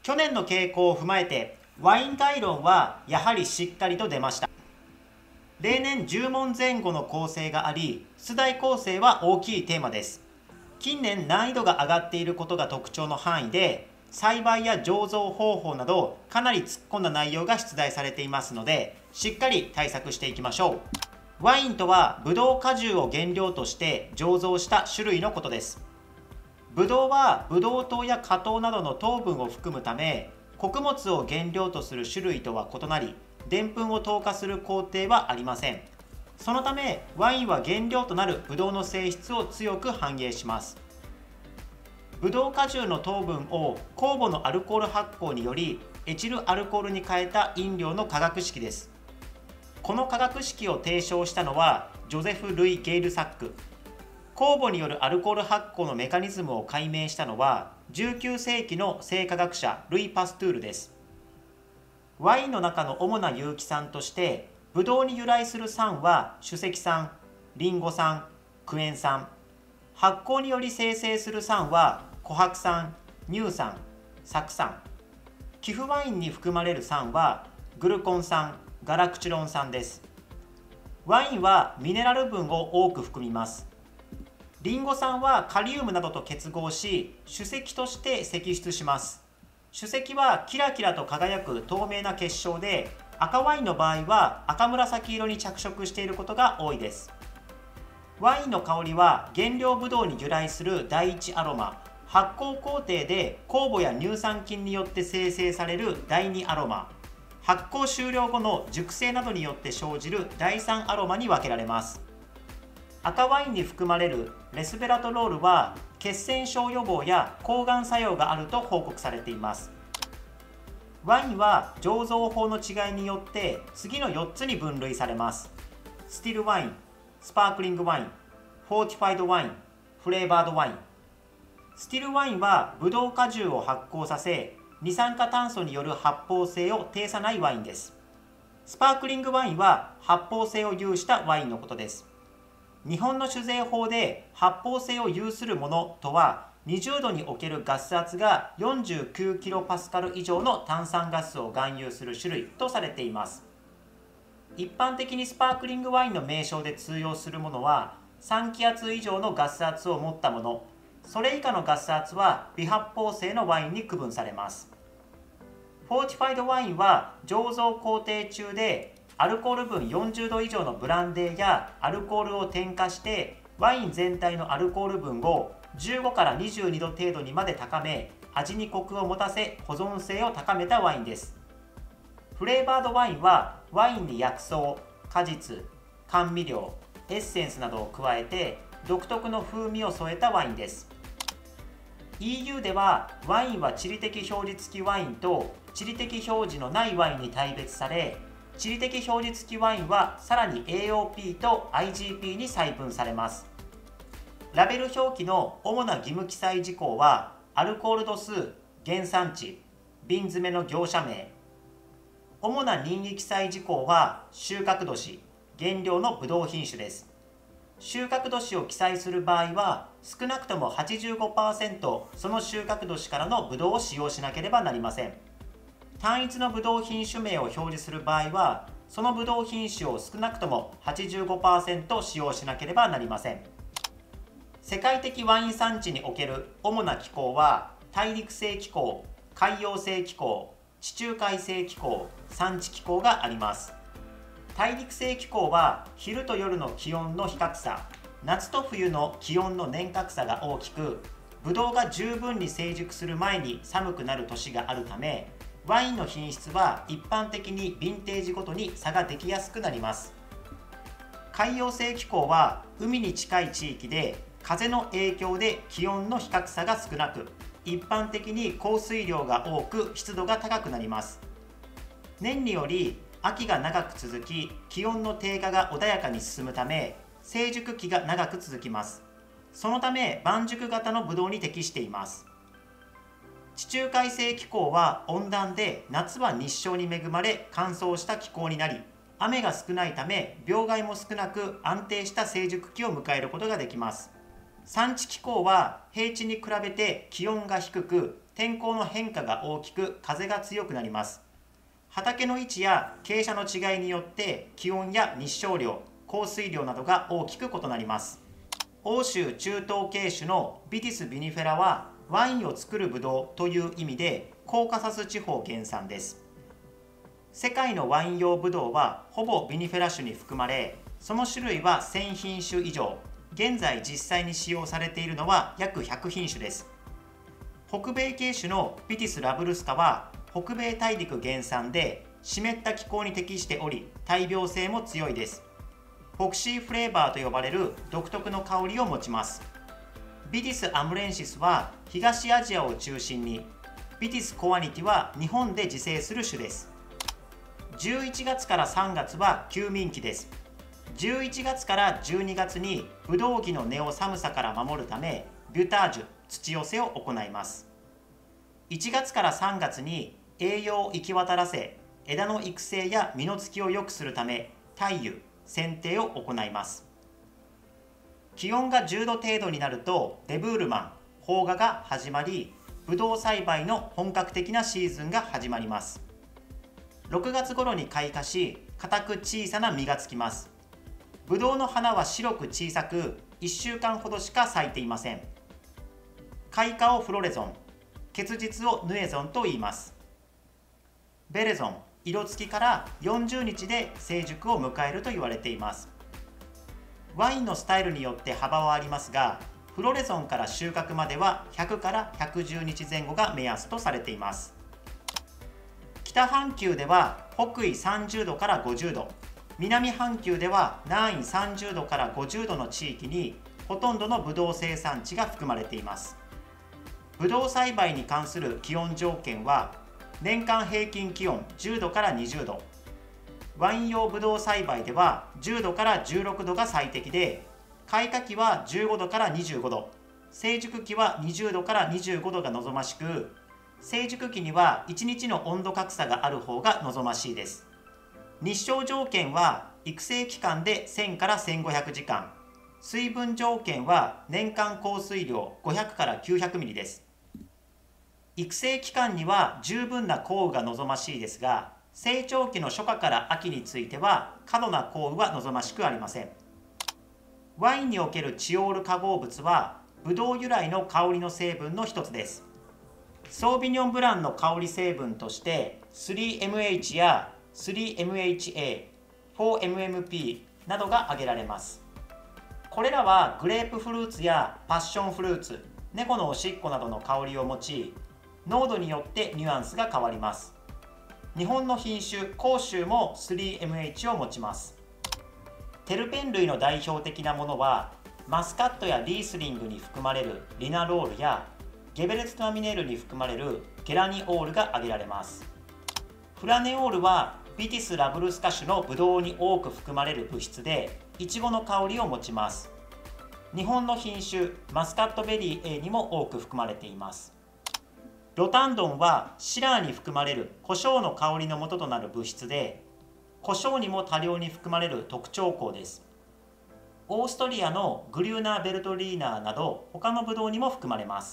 去年の傾向を踏まえてワイン概論はやはりしっかりと出ました。例年10問前後の構成があり、出題構成は大きいテーマです。近年難易度が上がっていることが特徴の範囲で、栽培や醸造方法などかなり突っ込んだ内容が出題されていますので、しっかり対策していきましょう。ワインとはブドウ果汁を原料として醸造した種類のことです。ブドウはブドウ糖や果糖などの糖分を含むため、穀物を原料とする種類とは異なり、でんぷんを糖化する工程はありません。そのためワインは原料となるブドウの性質を強く反映します。ブドウ果汁の糖分を酵母のアルコール発酵によりエチルアルコールに変えた飲料の化学式です。この化学式を提唱したのはジョゼフ・ルイ・ゲイルサック。酵母によるアルコール発酵のメカニズムを解明したのは19世紀の生化学者ルイ・パストゥールです。ワインの中の主な有機酸としてブドウに由来する酸は酒石酸、リンゴ酸、クエン酸。発酵により生成する酸は琥珀酸、乳酸、酢酸。寄付ワインに含まれる酸はグルコン酸、ガラクチュロン酸です。ワインはミネラル分を多く含みます。リンゴ酸はカリウムなどと結合し酒石として析出します。酒石はキラキラと輝く透明な結晶で、赤ワインの場合は赤紫色に着色していることが多いです。ワインの香りは原料ブドウに由来する第一アロマ、発酵工程で酵母や乳酸菌によって生成される第二アロマ、発酵終了後の熟成などによって生じる第三アロマに分けられます。赤ワインに含まれるレスベラトロールは血栓症予防や抗がん作用があると報告されています。ワインは醸造法の違いによって次の4つに分類されます。スティルワイン、スパークリングワイン、フォーティファイドワイン、フレーバードワイン。スティルワインはブドウ果汁を発酵させ、二酸化炭素による発泡性を呈さないワインです。スパークリングワインは発泡性を有したワインのことです。日本の酒税法で発泡性を有するものとは、20度におけるガス圧が49キロパスカル以上の炭酸ガスを含有する種類とされています。一般的にスパークリングワインの名称で通用するものは3気圧以上のガス圧を持ったもの、それ以下のガス圧は微発泡性のワインに区分されます。フォーティファイドワインは醸造工程中でアルコール分40度以上のブランデーやアルコールを添加してワイン全体のアルコール分を15から22度程度にまで高め、味にコクを持たせ保存性を高めたワインです。フレーバードワインはワインに薬草、果実、甘味料、エッセンスなどを加えて独特の風味を添えたワインです。 EU ではワインは地理的表示付きワインと地理的表示のないワインに大別され、地理的表示付きワインはさらに AOP と IGP に細分されます。ラベル表記の主な義務記載事項はアルコール度数、原産地、瓶詰めの業者名。主な任意記載事項は収穫年、原料のブドウ品種です。収穫年を記載する場合は少なくとも 85% その収穫年からのブドウを使用しなければなりません。単一のブドウ品種名を表示する場合はそのブドウ品種を少なくとも 85% 使用しなければなりません。世界的ワイン産地における主な気候は大陸性気候、海洋性気候、地中海性気候、産地気候があります。大陸性気候は昼と夜の気温の比較差、夏と冬の気温の年較差が大きく、ブドウが十分に成熟する前に寒くなる年があるため、ワインの品質は一般的にヴィンテージごとに差ができやすくなります。海洋性気候は海に近い地域で風の影響で気温の比較差が少なく、一般的に降水量が多く湿度が高くなります。年により秋が長く続き、気温の低下が穏やかに進むため成熟期が長く続きます。そのため晩熟型のブドウに適しています。地中海性気候は温暖で夏は日照に恵まれ乾燥した気候になり、雨が少ないため病害も少なく安定した成熟期を迎えることができます。 産地気候は平地に比べて気温が低く、天候の変化が大きく、風が強くなります。畑の位置や傾斜の違いによって気温や日照量、降水量などが大きく異なります。欧州中東系種のビティス・ビニフェラはワインを作るブドウという意味でコーカサス地方原産です。世界のワイン用ブドウはほぼビニフェラ種に含まれ、その種類は1000品種以上、現在実際に使用されているのは約100品種です。北米系種のビティス・ラブルスカは北米大陸原産で湿った気候に適しており、耐病性も強いです。フォクシーフレーバーと呼ばれる独特の香りを持ちます。ビティス・アムレンシスは東アジアを中心に、ビティス・コアニティは日本で自生する種です。11月から3月は休眠期です。11月から12月にブドウ木の根を寒さから守るため、ビュタージュ、土寄せを行います。1月から3月に栄養を行き渡らせ、枝の育成や実のつきを良くするため、耐油、剪定を行います。気温が10度程度になるとデブールマン、邦画が始まり、ブドウ栽培の本格的なシーズンが始まります。6月頃に開花し、硬く小さな実がつきます。ブドウの花は白く小さく、1週間ほどしか咲いていません。開花をフロレゾン、結実をヌエゾンと言います。ベレゾン、色付きから40日で成熟を迎えると言われています。ワインのスタイルによって幅はありますが、フロレゾンから収穫までは100から110日前後が目安とされています。北半球では北緯30度から50度、南半球では南緯30度から50度の地域にほとんどのブドウ生産地が含まれています。ブドウ栽培に関する気温条件は、年間平均気温10度から20度、ワイン用ブドウ栽培では10度から16度が最適で、開花期は15度から25度、成熟期は20度から25度が望ましく、成熟期には1日の温度格差がある方が望ましいです。日照条件は育成期間で1000から1500時間、水分条件は年間降水量500から900ミリです。育成期間には十分な降雨が望ましいですが、成長期の初夏から秋については過度な降雨は望ましくありません。ワインにおけるチオール化合物はブドウ由来の香りの成分の一つです。ソービニョンブランの香り成分として 3MH や 3MHA、4MMP などが挙げられます。これらはグレープフルーツやパッションフルーツ、猫のおしっこなどの香りを持ち、濃度によってニュアンスが変わります。日本の品種甲州も 3MH を持ちます。テルペン類の代表的なものは、マスカットやリースリングに含まれるリナロールやゲベレツナミネールに含まれるゲラニオールが挙げられます。フラネオールはビティス・ラブルスカ種のブドウに多く含まれる物質で、イチゴの香りを持ちます。日本の品種マスカットベリー A にも多く含まれています。ロタンドンはシラーに含まれる胡椒の香りの元となる物質で、胡椒にも多量に含まれる特徴香です。オーストリアのグリューナーベルトリーナーなど他のブドウにも含まれます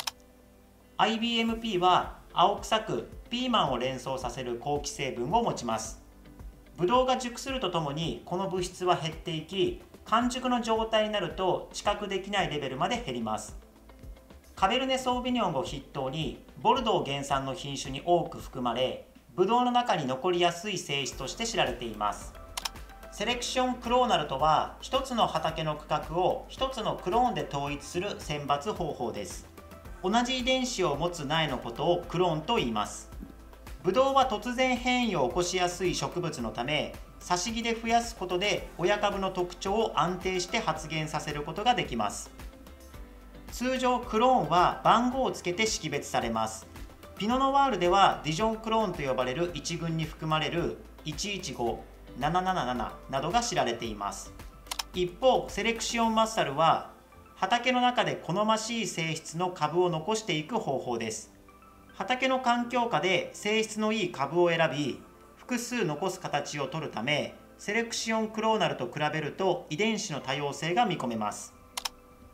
。IBMP は青臭くピーマンを連想させる香気成分を持ちます。ブドウが熟するとともにこの物質は減っていき、完熟の状態になると知覚できないレベルまで減ります。カベルネ・ソービニョンを筆頭にボルドー原産の品種に多く含まれ、ブドウの中に残りやすい性質として知られています。セレクションクローナルとは、一つの畑の区画を一つのクローンで統一する選抜方法です。同じ遺伝子を持つ苗のことをクローンと言います。ブドウは突然変異を起こしやすい植物のため、挿し木で増やすことで親株の特徴を安定して発現させることができます。通常クローンは番号をつけて識別されます。ピノ・ノワールではディジョンクローンと呼ばれる一群に含まれる115、777などが知られています。一方セレクシオンマッサルは畑の中で好ましい性質の株を残していく方法です。畑の環境下で性質のいい株を選び、複数残す形を取るため、セレクシオンクローナルと比べると遺伝子の多様性が見込めます。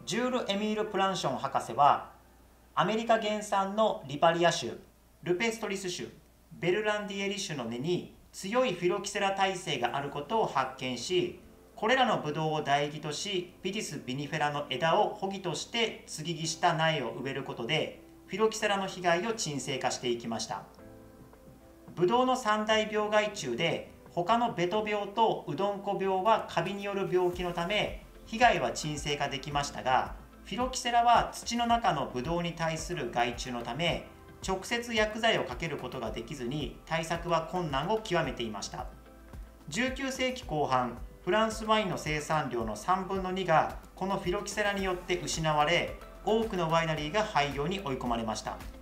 ジュール・エミール・プランション博士はアメリカ原産のリパリア種、ルペストリス種、ベルランディエリ種の根に強いフィロキセラ耐性があることを発見し、これらのブドウを苗木とし、ピティス・ビニフェラの枝を穂木として接ぎ木した苗を植えることでフィロキセラの被害を沈静化していきました。ブドウの三大病害虫で、他のベト病とうどんこ病はカビによる病気のため被害は沈静化できましたが、フィロキセラは土の中のブドウに対する害虫のため直接薬剤をかけることができずに対策は困難を極めていました。19世紀後半、フランスワインの生産量の3分の2がこのフィロキセラによって失われ、多くのワイナリーが廃業に追い込まれました。